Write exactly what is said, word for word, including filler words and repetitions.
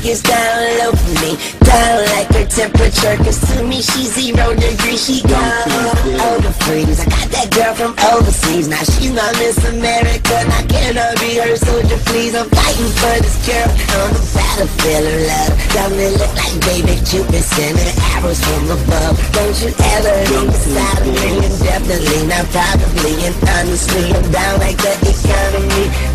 gets down low for me, down like her temperature, cause to me she's zero degrees. She got over freeze. I got that girl from overseas, now she's my Miss America. Now can I be her soldier, please? I'm fighting for this girl on the battlefield of love. Got me look like baby Cupid sending arrows from above. Don't you ever leave beside me, indefinitely, not probably, and honestly, I'm down like the economy.